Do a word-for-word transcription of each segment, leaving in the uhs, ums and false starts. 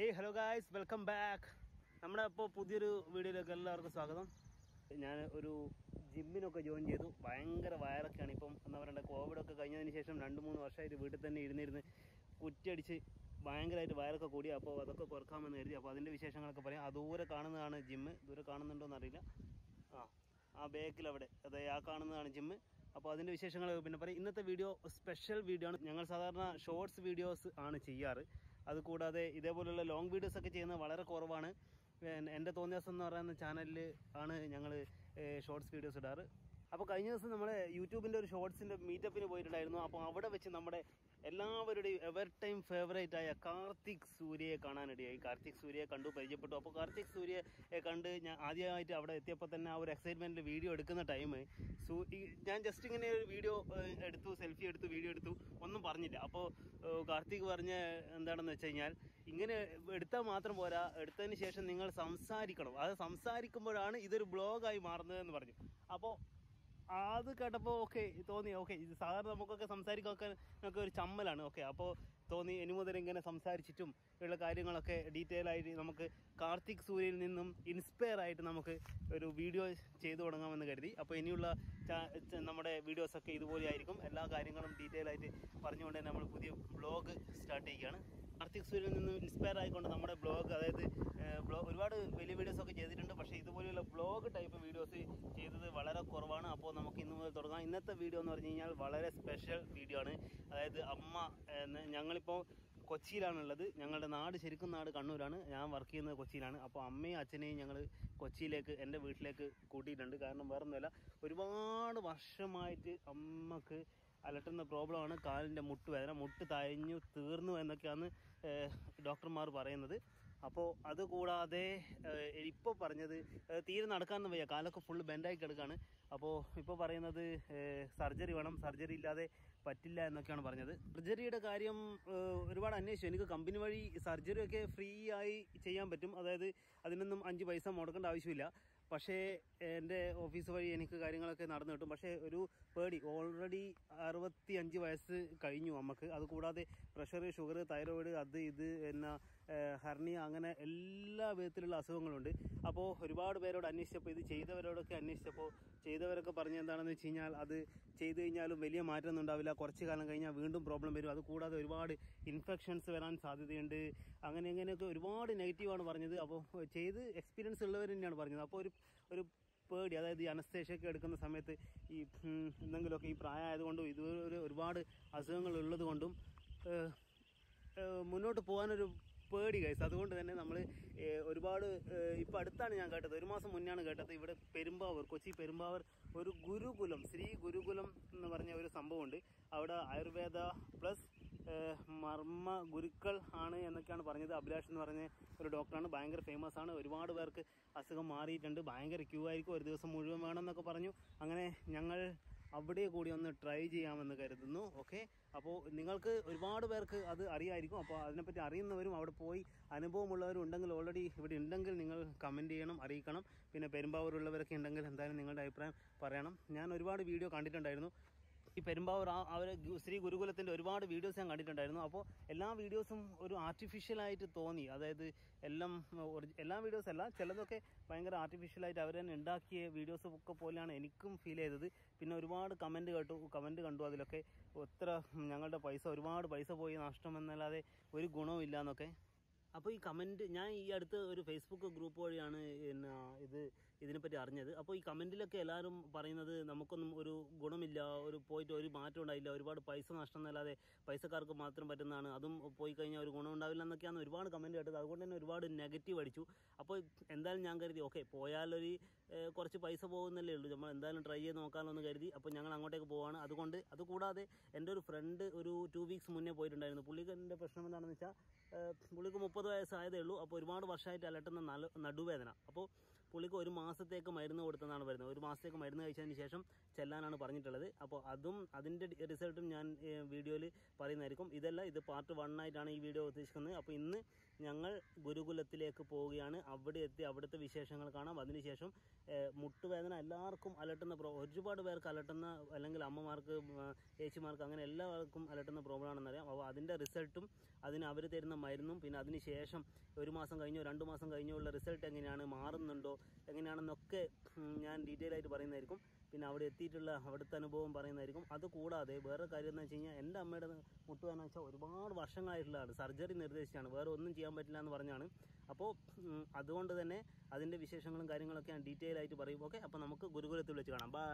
Hey, hello guys, welcome back. നമ്മുടെ അപ്പോൾ പുതിയൊരു വീഡിയോയിലേക്ക് എല്ലാവർക്കും സ്വാഗതം. ഞാൻ ഒരു ജിമ്മിനൊക്കെ ജോയിൻ ചെയ്തു. ഭയങ്കര വയറൊക്കെയാണ് ഇപ്പം. എന്താ പറയണ്ടേ, കോവിഡൊക്കെ കഴിഞ്ഞതിന് ശേഷം രണ്ട് മൂന്ന് വർഷമായിട്ട് വീട്ടിൽ തന്നെ ഇരുന്നിരുന്ന് കുറ്റിയടിച്ച് ഭയങ്കരമായിട്ട് വയറൊക്കെ കൂടി. അപ്പോൾ അതൊക്കെ കുറക്കാമെന്ന് കരുതി. അപ്പോൾ അതിൻ്റെ വിശേഷങ്ങളൊക്കെ പറയാം. ആ ദൂരെ കാണുന്നതാണ് ജിമ്മ്. ദൂരെ കാണുന്നുണ്ടോ എന്നറിയില്ല. ആ ആ ബേക്കിൽ അവിടെ അതെ ആ കാണുന്നതാണ് ജിമ്മ്. അപ്പോൾ അതിൻ്റെ വിശേഷങ്ങൾ പിന്നെ പറയും. ഇന്നത്തെ വീഡിയോ സ്പെഷ്യൽ വീഡിയോ ആണ്. ഞങ്ങൾ സാധാരണ ഷോർട്സ് വീഡിയോസ് ആണ് ചെയ്യാറ്. അതുകൂടാതെ ഇതേപോലുള്ള ലോങ് വീഡിയോസൊക്കെ ചെയ്യുന്നത് വളരെ കുറവാണ്. എൻ്റെ തോന്നിയാസം എന്ന് പറയുന്ന ചാനലിൽ ആണ് ഞങ്ങൾ ഷോർട്സ് വീഡിയോസ് ഇടാറ്. അപ്പോൾ കഴിഞ്ഞ ദിവസം നമ്മൾ യൂട്യൂബിൻ്റെ ഒരു ഷോർട്സിൻ്റെ മീറ്റപ്പിന് പോയിട്ടുണ്ടായിരുന്നു. അപ്പോൾ അവിടെ വെച്ച് നമ്മുടെ എല്ലാവരുടെയും എവർ ടൈം ഫേവറേറ്റ് ആയ കാർത്തിക് സൂര്യയെ കാണാനിടയായി. കാർത്തിക് സൂര്യയെ കണ്ടു, പരിചയപ്പെട്ടു. അപ്പോൾ കാർത്തിക് സൂര്യയെ കണ്ട് ഞാൻ ആദ്യമായിട്ട് അവിടെ എത്തിയപ്പോൾ തന്നെ ആ ഒരു എക്സൈറ്റ്മെൻറ്റിൽ വീഡിയോ എടുക്കുന്ന ടൈം സൂ ഞാൻ ജസ്റ്റ് ഇങ്ങനെ ഒരു വീഡിയോ എടുത്തു, സെൽഫി എടുത്തു, വീഡിയോ എടുത്തു, ഒന്നും പറഞ്ഞില്ല. അപ്പോൾ കാർത്തിക് പറഞ്ഞ എന്താണെന്ന് വെച്ച് കഴിഞ്ഞാൽ, ഇങ്ങനെ എടുത്താൽ മാത്രം പോരാ, എടുത്തതിന് ശേഷം നിങ്ങൾ സംസാരിക്കണം. അത് സംസാരിക്കുമ്പോഴാണ് ഇതൊരു ബ്ലോഗായി മാറുന്നതെന്ന് പറഞ്ഞു. അപ്പോൾ അത് കേട്ടപ്പോൾ ഓക്കെ തോന്നി. ഓക്കെ, ഇത് സാധാരണ നമുക്കൊക്കെ സംസാരിക്കാൻ ഒക്കെ ഒരു ചമ്മലാണ്. ഓക്കെ, അപ്പോൾ തോന്നി ഇനി മുതൽ ഇങ്ങനെ സംസാരിച്ചിട്ടും ഉള്ള കാര്യങ്ങളൊക്കെ ഡീറ്റെയിൽ ആയിട്ട് നമുക്ക് കാർത്തിക് സൂര്യയിൽ നിന്നും ഇൻസ്പയർ ആയിട്ട് നമുക്ക് ഒരു വീഡിയോ ചെയ്തു തുടങ്ങാമെന്ന് കരുതി. അപ്പോൾ ഇനിയുള്ള നമ്മുടെ വീഡിയോസൊക്കെ ഇതുപോലെ ആയിരിക്കും. എല്ലാ കാര്യങ്ങളും ഡീറ്റെയിൽ ആയിട്ട് പറഞ്ഞുകൊണ്ട് തന്നെ നമ്മൾ പുതിയ ബ്ലോഗ് സ്റ്റാർട്ട് ചെയ്യുകയാണ്. കാർത്തിക് സൂര്യയിൽ നിന്നും ഇൻസ്പയർ ആയിക്കൊണ്ട് നമ്മുടെ ബ്ലോഗ്, അതായത് ബ്ലോഗ് ഒരുപാട് വലിയ വീഡിയോസൊക്കെ ചെയ്തിട്ടുണ്ട്. പക്ഷേ ഇതുപോലെയുള്ള ബ്ലോഗ് ടൈപ്പ് വീഡിയോസ് ചെയ്തത് വളരെ കുറവാണ്. അപ്പോൾ നമുക്ക് ഇന്ന് മുതൽ തുടങ്ങാം. ഇന്നത്തെ വീഡിയോ എന്ന് പറഞ്ഞു കഴിഞ്ഞാൽ വളരെ സ്പെഷ്യൽ വീഡിയോ ആണ്. അതായത് അമ്മ, ഞങ്ങളിപ്പോൾ കൊച്ചിയിലാണുള്ളത്. ഞങ്ങളുടെ നാട് ശരിക്കും നാട് കണ്ണൂരാണ്. ഞാൻ വർക്ക് ചെയ്യുന്നത് കൊച്ചിയിലാണ്. അപ്പോൾ അമ്മയും അച്ഛനെയും ഞങ്ങൾ കൊച്ചിയിലേക്ക്, എൻ്റെ വീട്ടിലേക്ക് കൂട്ടിയിട്ടുണ്ട്. കാരണം വേറൊന്നുമല്ല, ഒരുപാട് വർഷമായിട്ട് അമ്മക്ക് അലട്ടുന്ന പ്രോബ്ലമാണ് കാലിൻ്റെ മുട്ട് വേദന. മുട്ട് തഴഞ്ഞു തീർന്നു എന്നൊക്കെയാണ് ഡോക്ടർമാർ പറയുന്നത്. അപ്പോൾ അതുകൂടാതെ ഇപ്പോൾ പറഞ്ഞത് തീരെ നടക്കാനൊന്നും വയ്യ, കാലൊക്കെ ഫുള്ള് ബെൻഡായി കിടക്കുകയാണ്. അപ്പോൾ ഇപ്പോൾ പറയുന്നത് സർജറി വേണം, സർജറി ഇല്ലാതെ പറ്റില്ല എന്നൊക്കെയാണ് പറഞ്ഞത്. സർജറിയുടെ കാര്യം ഒരുപാട് അന്വേഷിച്ചു. എനിക്ക് കമ്പനി വഴി സർജറിയൊക്കെ ഫ്രീ ആയി ചെയ്യാൻ പറ്റും. അതായത് അതിനൊന്നും അഞ്ച് പൈസ മുടക്കേണ്ട ആവശ്യമില്ല. പക്ഷേ എൻ്റെ ഓഫീസ് വഴി എനിക്ക് കാര്യങ്ങളൊക്കെ നടന്നു കിട്ടും. പക്ഷേ ഒരു പേടി, ഓൾറെഡി അറുപത്തി അഞ്ച് വയസ്സ് കഴിഞ്ഞു അമ്മക്ക്. അതുകൂടാതെ പ്രഷർ, ഷുഗർ, തൈറോയിഡ്, അത് ഇത് പിന്നെ ഹർണിയ, അങ്ങനെ എല്ലാ വിധത്തിലുള്ള അസുഖങ്ങളുണ്ട്. അപ്പോൾ ഒരുപാട് പേരോട് അന്വേഷിച്ചപ്പോൾ, ഇത് ചെയ്തവരോടൊക്കെ അന്വേഷിച്ചപ്പോൾ ചെയ്തവരൊക്കെ പറഞ്ഞ എന്താണെന്ന് വെച്ച് കഴിഞ്ഞാൽ, അത് ചെയ്ത് കഴിഞ്ഞാലും വലിയ മാറ്റമൊന്നും ഉണ്ടാവില്ല, കുറച്ച് കാലം കഴിഞ്ഞാൽ വീണ്ടും പ്രോബ്ലം വരും. അതുകൂടാതെ ഒരുപാട് ഇൻഫെക്ഷൻസ് വരാൻ സാധ്യതയുണ്ട്, അങ്ങനെ ഇങ്ങനെയൊക്കെ ഒരുപാട് നെഗറ്റീവാണ് പറഞ്ഞത്. അപ്പോൾ ചെയ്ത് എക്സ്പീരിയൻസ് ഉള്ളവർ തന്നെയാണ് പറഞ്ഞത്. അപ്പോൾ ഒരു ഒരു പേടി, അതായത് ഈ അനസ്തേഷ്യൊക്കെ എടുക്കുന്ന സമയത്ത് ഈ എന്തെങ്കിലുമൊക്കെ ഈ പ്രായമായതുകൊണ്ടും ഇതുപോലെ ഒരുപാട് അസുഖങ്ങൾ ഉള്ളത് കൊണ്ടും മുന്നോട്ട് പോകാനൊരു പേടി ഗൈസ്. അതുകൊണ്ട് തന്നെ നമ്മൾ ഒരുപാട് ഇപ്പം അടുത്താണ് ഞാൻ കേട്ടത്, ഒരു മാസം മുന്നെയാണ് കേട്ടത്, ഇവിടെ പെരുമ്പാവൂർ, കൊച്ചി പെരുമ്പാവൂർ ഒരു ഗുരുകുലം, ശ്രീ ഗുരുകുലം എന്ന് പറഞ്ഞ ഒരു സംഭവമുണ്ട്. അവിടെ ആയുർവേദ പ്ലസ് മർമ്മ ഗുരുക്കൾ ആണ് എന്നൊക്കെയാണ് പറഞ്ഞത്. അഭിലാഷ് എന്ന് പറഞ്ഞ ഒരു ഡോക്ടറാണ്, ഭയങ്കര ഫേമസ് ആണ്. ഒരുപാട് പേർക്ക് അസുഖം മാറിയിട്ടുണ്ട്. ഭയങ്കര ക്യൂ ആയിരിക്കും, ഒരു ദിവസം മുഴുവൻ വേണമെന്നൊക്കെ പറഞ്ഞു. അങ്ങനെ ഞങ്ങൾ അവിടെ കൂടി ഒന്ന് ട്രൈ ചെയ്യാമെന്ന് കരുതുന്നു. ഓക്കെ, അപ്പോൾ നിങ്ങൾക്ക് ഒരുപാട് പേർക്ക് അത് അറിയായിരിക്കും. അപ്പോൾ അതിനെപ്പറ്റി അറിയുന്നവരും അവിടെ പോയി അനുഭവമുള്ളവരും ഉണ്ടെങ്കിൽ, ഓൾറെഡി ഇവിടെ ഉണ്ടെങ്കിൽ നിങ്ങൾ കമൻറ്റ് ചെയ്യണം, അറിയിക്കണം. പിന്നെ പെരുമ്പാവൂരുള്ളവരൊക്കെ ഉണ്ടെങ്കിൽ എന്തായാലും നിങ്ങളുടെ അഭിപ്രായം പറയണം. ഞാൻ ഒരുപാട് വീഡിയോ കണ്ടിട്ടുണ്ടായിരുന്നു ഈ പെരുമ്പാവൂർ ആ അവർ ശ്രീ ഗുരുകുലത്തിൻ്റെ ഒരുപാട് വീഡിയോസ് ഞാൻ കണ്ടിട്ടുണ്ടായിരുന്നു. അപ്പോൾ എല്ലാ വീഡിയോസും ഒരു ആർട്ടിഫിഷ്യലായിട്ട് തോന്നി. അതായത് എല്ലാം എല്ലാ വീഡിയോസും അല്ല, ചിലതൊക്കെ ഭയങ്കര ആർട്ടിഫിഷ്യലായിട്ട് അവർ തന്നെ ഉണ്ടാക്കിയ വീഡിയോസ് ഒക്കെ പോലെയാണ് എനിക്കും ഫീൽ ചെയ്തത്. പിന്നെ ഒരുപാട് കമൻറ്റ് കേട്ടു, കമൻറ്റ് കണ്ടു. അതിലൊക്കെ എത്ര ഞങ്ങളുടെ പൈസ, ഒരുപാട് പൈസ പോയി നഷ്ടമെന്നല്ലാതെ ഒരു ഗുണവും ഇല്ല എന്നൊക്കെ. അപ്പോൾ ഈ കമൻറ്റ്, ഞാൻ ഈ അടുത്ത് ഒരു ഫേസ്ബുക്ക് ഗ്രൂപ്പ് വഴിയാണ് പിന്നെ ഇത് ഇതിനെപ്പറ്റി അറിഞ്ഞത്. അപ്പോൾ ഈ കമൻറ്റിലൊക്കെ എല്ലാവരും പറയുന്നത് നമുക്കൊന്നും ഒരു ഗുണമില്ല, ഒരു പോയിട്ട് ഒരു മാറ്റം ഉണ്ടായില്ല, ഒരുപാട് പൈസ നഷ്ടം എന്നല്ലാതെ പൈസക്കാർക്ക് മാത്രം പറ്റുന്നതാണ്, അതും പോയി കഴിഞ്ഞാൽ ഒരു ഗുണം ഉണ്ടാവില്ല എന്നൊക്കെയാണ് ഒരുപാട് കമൻറ്റ് കേട്ടത്. അതുകൊണ്ട് തന്നെ ഒരുപാട് നെഗറ്റീവ് അടിച്ചു. അപ്പോൾ എന്തായാലും ഞാൻ കരുതി ഓക്കെ, പോയാലൊരു കുറച്ച് പൈസ പോകുന്നല്ലേ ഉള്ളൂ, നമ്മൾ എന്തായാലും ട്രൈ ചെയ്ത് നോക്കാമല്ലോ എന്ന് കരുതി. അപ്പോൾ ഞങ്ങൾ അങ്ങോട്ടേക്ക് പോവാണ്. അതുകൊണ്ട് അതുകൂടാതെ എൻ്റെ ഒരു ഫ്രണ്ട് ഒരു ടു വീക്സ് മുന്നേ പോയിട്ടുണ്ടായിരുന്നു. പുള്ളിക്ക് എൻ്റെ പ്രശ്നം എന്താണെന്ന് വെച്ചാൽ, പുള്ളിക്ക് മുപ്പത് വയസ്സായതേ ഉള്ളൂ. അപ്പോൾ ഒരുപാട് വർഷമായിട്ട് അലട്ടുന്ന നല്ല നടുവേദന. അപ്പോൾ പുള്ളിക്ക് ഒരു മാസത്തേക്ക് മരുന്ന് കൊടുത്തെന്നാണ് പറയുന്നത്. ഒരു മാസത്തേക്ക് മരുന്ന് കഴിച്ചതിന് ശേഷം ചെല്ലാനാണ് പറഞ്ഞിട്ടുള്ളത്. അപ്പോൾ അതും അതിൻ്റെ റിസൾട്ടും ഞാൻ വീഡിയോയിൽ പറയുന്നതായിരിക്കും. ഇതല്ല, ഇത് പാർട്ട് വൺ ആയിട്ടാണ് ഈ വീഡിയോ ഉദ്ദേശിക്കുന്നത്. അപ്പോൾ ഇന്ന് ഞങ്ങൾ ഗുരുകുലത്തിലേക്ക് പോവുകയാണ്. അവിടെ എത്തി അവിടുത്തെ വിശേഷങ്ങൾ കാണാം. അതിനുശേഷം മുട്ടുവേദന എല്ലാവർക്കും അലട്ടുന്ന പ്രോ ഒരുപാട് പേർക്ക് അലട്ടുന്ന, അല്ലെങ്കിൽ അമ്മമാർക്ക്, ചേച്ചിമാർക്ക്, അങ്ങനെ എല്ലാവർക്കും അലട്ടുന്ന പ്രോബ്ലം ആണെന്നറിയാം. അപ്പോൾ അതിൻ്റെ റിസൾട്ടും അതിന് അവർ തരുന്ന മരുന്നും, പിന്നെ അതിന് ശേഷം ഒരു മാസം കഴിഞ്ഞോ രണ്ട് മാസം കഴിഞ്ഞോ ഉള്ള റിസൾട്ട് എങ്ങനെയാണ്, മാറുന്നുണ്ടോ എങ്ങനെയാണെന്നൊക്കെ ഞാൻ ഡീറ്റെയിൽ ആയിട്ട് പറയുന്നതായിരിക്കും. പിന്നെ അവിടെ എത്തിയിട്ടുള്ള അവിടുത്തെ അനുഭവം പറയുന്നതായിരിക്കും. അതുകൂടാതെ വേറെ കാര്യം എന്ന് വെച്ച് കഴിഞ്ഞാൽ, എൻ്റെ അമ്മയുടെ മുട്ടുവേദന വെച്ചാൽ ഒരുപാട് വർഷങ്ങളായിട്ടുള്ളതാണ്. സർജറി നിർദ്ദേശിച്ചാണ്, വേറെ ഒന്നും ചെയ്യാൻ പറ്റില്ല എന്ന് പറഞ്ഞാണ്. അപ്പോൾ അതുകൊണ്ട് തന്നെ അതിൻ്റെ വിശേഷങ്ങളും കാര്യങ്ങളൊക്കെ ഞാൻ ഡീറ്റെയിൽ ആയിട്ട് പറയും. ഓക്കെ, അപ്പോൾ നമുക്ക് ഗുരുകുലത്തിൽ വെച്ച് കാണാം. ബൈ.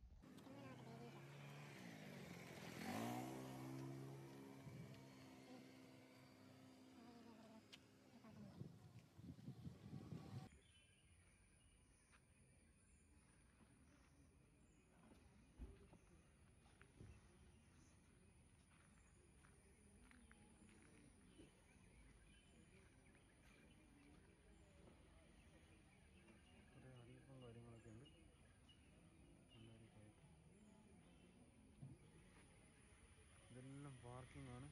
കാര്യങ്ങളൊക്കെ ഉണ്ട്. ഇതെല്ലാം പാർക്കിംഗ് ആണ്.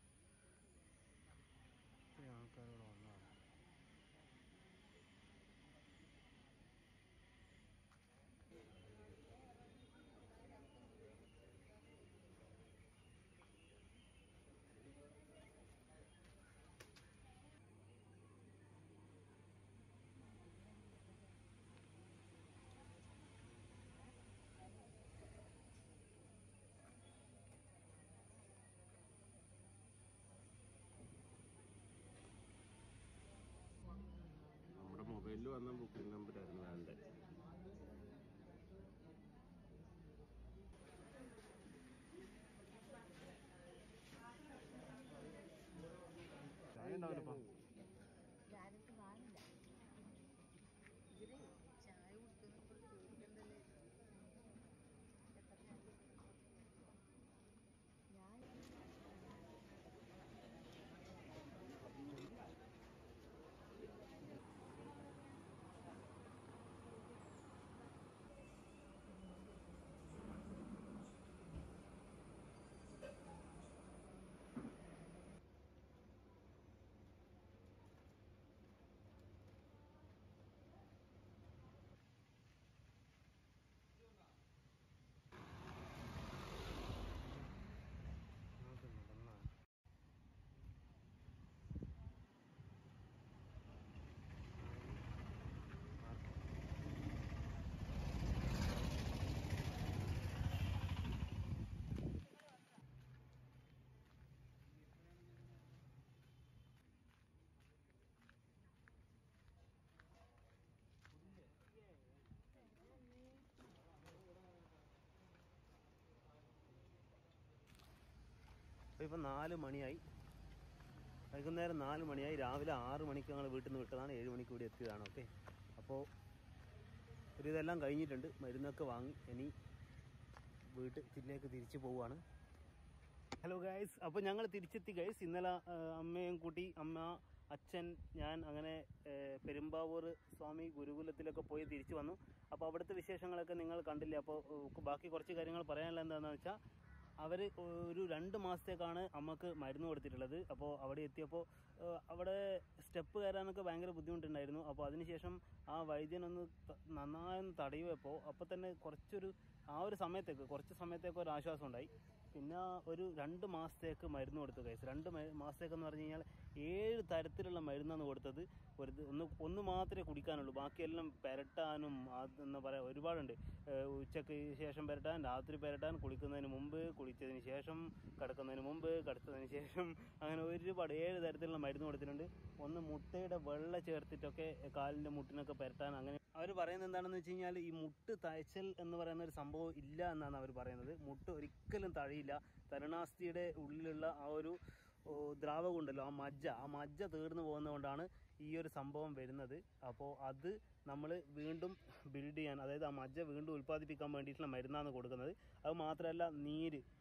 ഇത്രയും ആൾക്കാരോട് വന്നതാണ്. മൊബൈലിൽ വന്ന ബുക്കിംഗ് നമ്പർ ആയിരുന്നു വേണ്ടത്. ചായ ഉണ്ടാവില്ലപ്പാ. ചായ അപ്പോൾ ഇപ്പം നാല് മണിയായി, വൈകുന്നേരം നാല് മണിയായി. രാവിലെ ആറ് മണിക്ക് ഞങ്ങൾ വീട്ടിൽ നിന്ന് വിട്ടതാണ്, ഏഴ് മണിക്ക് ഇവിടെ എത്തിയതാണ്. ഓക്കെ, അപ്പോൾ ഒരു ഇതെല്ലാം കഴിഞ്ഞിട്ടുണ്ട്, മരുന്നൊക്കെ വാങ്ങി ഇനി വീട്ടിലേക്ക് തിരിച്ചു പോവുകയാണ്. ഹലോ ഗൈസ്, അപ്പോൾ ഞങ്ങൾ തിരിച്ചെത്തി ഗൈസ്. ഇന്നലെ അമ്മയും കൂട്ടി, അമ്മ, അച്ഛൻ, ഞാൻ അങ്ങനെ പെരുമ്പാവൂർ സ്വാമി ഗുരുകുലത്തിലൊക്കെ പോയി തിരിച്ചു വന്നു. അപ്പോൾ അവിടുത്തെ വിശേഷങ്ങളൊക്കെ നിങ്ങൾ കണ്ടില്ലേ. അപ്പോൾ ബാക്കി കുറച്ച് കാര്യങ്ങൾ പറയാനുള്ള എന്താണെന്ന് വെച്ചാൽ, അവർ ഒരു രണ്ട് മാസത്തേക്കാണ് അമ്മക്ക് മരുന്ന് കൊടുത്തിട്ടുള്ളത്. അപ്പോൾ അവിടെ എത്തിയപ്പോൾ അവിടെ സ്റ്റെപ്പ് കയറാനൊക്കെ ഭയങ്കര ബുദ്ധിമുട്ടുണ്ടായിരുന്നു. അപ്പോൾ അതിനുശേഷം ആ വൈദ്യനൊന്ന് നന്നായൊന്ന് തടയുമ്പോൾ അപ്പോൾ തന്നെ കുറച്ചൊരു ആ ഒരു സമയത്തേക്ക് കുറച്ച് സമയത്തേക്ക് ഒരു ആശ്വാസം ഉണ്ടായി. പിന്നെ ഒരു രണ്ട് മാസത്തേക്ക് മരുന്ന് കൊടുത്തു ഗൈസ്. രണ്ട് മാസത്തേക്കെന്ന് പറഞ്ഞു കഴിഞ്ഞാൽ ഏഴ് തരത്തിലുള്ള മരുന്നാണ് കൊടുത്തത്. ഒരു ഒന്ന് ഒന്ന് മാത്രമേ കുടിക്കാനുള്ളൂ, ബാക്കിയെല്ലാം പെരട്ടാനും അതെന്ന് പറയാം ഒരുപാടുണ്ട്. ഉച്ചയ്ക്ക് ശേഷം പെരട്ടാൻ, രാത്രി പെരട്ടാൻ, കുളിക്കുന്നതിന് മുമ്പ്, കുളിച്ചതിന് ശേഷം, കിടക്കുന്നതിന് മുമ്പ്, കിടത്തതിന് ശേഷം, അങ്ങനെ ഒരുപാട് ഏഴ് തരത്തിലുള്ള മരുന്ന് കൊടുത്തിട്ടുണ്ട്. ഒന്ന് മുട്ടയുടെ വെള്ള ചേർത്തിട്ടൊക്കെ കാലിൻ്റെ മുട്ടിനൊക്കെ പെരട്ടാൻ. അങ്ങനെ അവർ പറയുന്നത് എന്താണെന്ന് വെച്ച് കഴിഞ്ഞാൽ, ഈ മുട്ട് തഴച്ചൽ എന്ന് പറയുന്ന ഒരു സംഭവം ഇല്ല എന്നാണ് അവർ പറയുന്നത്. മുട്ട് ഒരിക്കലും തഴയില്ല. തരുണാസ്ഥിയുടെ ഉള്ളിലുള്ള ആ ഒരു ദ്രാവകം ഉണ്ടല്ലോ, ആ മജ്ജ ആ മജ്ജ തീർന്നു പോകുന്നതുകൊണ്ടാണ് ഈ ഒരു സംഭവം വരുന്നത്. അപ്പോൾ അത് നമ്മൾ വീണ്ടും ബിൽഡ് ചെയ്യാൻ, അതായത് ആ മജ്ജ വീണ്ടും ഉൽപ്പാദിപ്പിക്കാൻ വേണ്ടിയിട്ടുള്ള മരുന്നാണ് കൊടുക്കുന്നത്. അത് മാത്രമല്ല, നീര്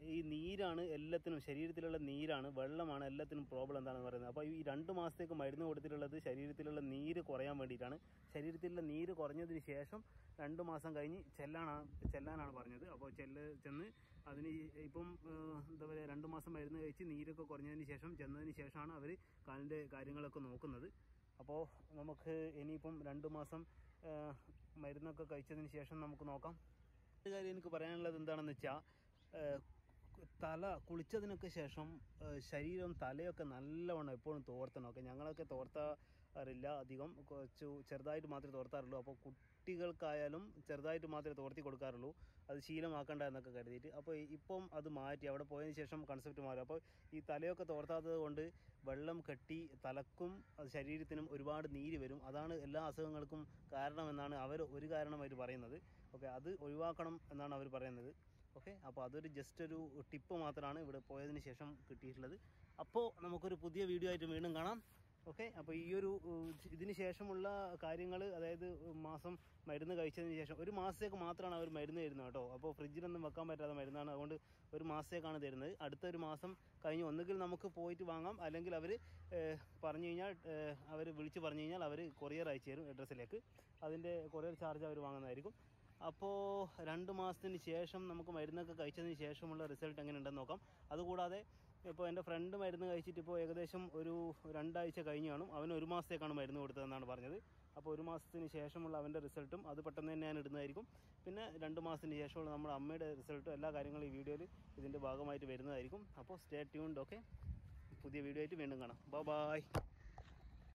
ഈ നീരാണ് എല്ലാത്തിനും, ശരീരത്തിലുള്ള നീരാണ്, വെള്ളമാണ് എല്ലാത്തിനും പ്രോബ്ലം എന്താണെന്ന് പറയുന്നത്. അപ്പോൾ ഈ രണ്ട് മാസത്തേക്ക് മരുന്ന് കൊടുത്തിട്ടുള്ളത് ശരീരത്തിലുള്ള നീര് കുറയാൻ വേണ്ടിയിട്ടാണ്. ശരീരത്തിലുള്ള നീര് കുറഞ്ഞതിന് ശേഷം രണ്ട് മാസം കഴിഞ്ഞ് ചെല്ലാനാണ് ചെല്ലാനാണ് പറഞ്ഞത്. അപ്പോൾ ചെല്ല് ചെന്ന് അതിന് ഇപ്പം എന്താ പറയുക, രണ്ട് മാസം മരുന്ന് കഴിച്ച് നീരൊക്കെ കുറഞ്ഞതിന് ശേഷം ചെന്നതിന് ശേഷമാണ് അവർ കാലിൻ്റെ കാര്യങ്ങളൊക്കെ നോക്കുന്നത്. അപ്പോൾ നമുക്ക് ഇനിയിപ്പം രണ്ട് മാസം മരുന്നൊക്കെ കഴിച്ചതിന് ശേഷം നമുക്ക് നോക്കാം. ഒരു കാര്യം എനിക്ക് പറയാനുള്ളത് എന്താണെന്ന് വെച്ചാൽ, തല കുളിച്ചതിനൊക്കെ ശേഷം ശരീരം തലയൊക്കെ നല്ലവണ്ണം എപ്പോഴും തോർത്തണം. ഓക്കെ, ഞങ്ങളൊക്കെ തോർത്താറില്ല അധികം, കുറച്ച് ചെറുതായിട്ട് മാത്രമേ തോർത്താറുള്ളൂ. അപ്പോൾ കുട്ടികൾക്കായാലും ചെറുതായിട്ട് മാത്രമേ തോർത്തി കൊടുക്കാറുള്ളൂ, അത് ശീലമാക്കണ്ട എന്നൊക്കെ കരുതിയിട്ട്. അപ്പോൾ ഇപ്പം അത് മാറ്റി, അവിടെ പോയതിന് ശേഷം കൺസെപ്റ്റ് മാറി. അപ്പോൾ ഈ തലയൊക്കെ തോർത്താത്തത് കൊണ്ട് വെള്ളം കെട്ടി തലക്കും അത് ശരീരത്തിനും ഒരുപാട് നീര് വരും. അതാണ് എല്ലാ അസുഖങ്ങൾക്കും കാരണമെന്നാണ് അവർ ഒരു കാരണമായിട്ട് പറയുന്നത്. ഓക്കെ, അത് ഒഴിവാക്കണം എന്നാണ് അവർ പറയുന്നത്. ഓക്കെ, അപ്പോൾ അതൊരു ജസ്റ്റ് ഒരു ടിപ്പ് മാത്രമാണ് ഇവിടെ പോയതിന് ശേഷം കിട്ടിയിട്ടുള്ളത്. അപ്പോൾ നമുക്കൊരു പുതിയ വീഡിയോ ആയിട്ട് വീണ്ടും കാണാം. ഓക്കെ, അപ്പോൾ ഈ ഒരു ഇതിന് ശേഷമുള്ള കാര്യങ്ങൾ, അതായത് മാസം മരുന്ന് കഴിച്ചതിന് ശേഷം ഒരു മാസത്തേക്ക് മാത്രമാണ് അവർ മരുന്ന് തരുന്നത് കേട്ടോ. അപ്പോൾ ഫ്രിഡ്ജിലൊന്നും വെക്കാൻ പറ്റാത്ത മരുന്നാണ്, അതുകൊണ്ട് ഒരു മാസത്തേക്കാണ് തരുന്നത്. അടുത്ത ഒരു മാസം കഴിഞ്ഞ് ഒന്നുകിൽ നമുക്ക് പോയിട്ട് വാങ്ങാം, അല്ലെങ്കിൽ അവർ പറഞ്ഞു കഴിഞ്ഞാൽ അവർ വിളിച്ച് പറഞ്ഞു കഴിഞ്ഞാൽ അവർ കൊറിയർ അയച്ചു തരും അഡ്രസ്സിലേക്ക്. അതിൻ്റെ കൊറിയർ ചാർജ് അവർ വാങ്ങുന്നതായിരിക്കും. അപ്പോൾ രണ്ട് മാസത്തിന് ശേഷം നമുക്ക് മരുന്നൊക്കെ കഴിച്ചതിന് ശേഷമുള്ള റിസൾട്ട് എങ്ങനെ ഉണ്ടെന്ന് നോക്കാം. അതുകൂടാതെ ഇപ്പോൾ എൻ്റെ ഫ്രണ്ട് മരുന്ന് കഴിച്ചിട്ട് ഇപ്പോൾ ഏകദേശം ഒരു രണ്ടാഴ്ച കഴിഞ്ഞ് കാണും. അവന് ഒരു മാസത്തേക്കാണ് മരുന്ന് കൊടുത്തതെന്നാണ് പറഞ്ഞത്. അപ്പോൾ ഒരു മാസത്തിന് ശേഷമുള്ള അവൻ്റെ റിസൾട്ടും അത് പെട്ടെന്ന് തന്നെ ഞാൻ ഇടുന്നതായിരിക്കും. പിന്നെ രണ്ട് മാസത്തിന് ശേഷമുള്ള നമ്മുടെ അമ്മയുടെ റിസൾട്ടും എല്ലാ കാര്യങ്ങളും ഈ വീഡിയോയിൽ ഇതിൻ്റെ ഭാഗമായിട്ട് വരുന്നതായിരിക്കും. അപ്പോൾ സ്റ്റേ ട്യൂൺഡ്. ഓക്കെ, പുതിയ വീഡിയോ ആയിട്ട് വീണ്ടും കാണാം. Bye by.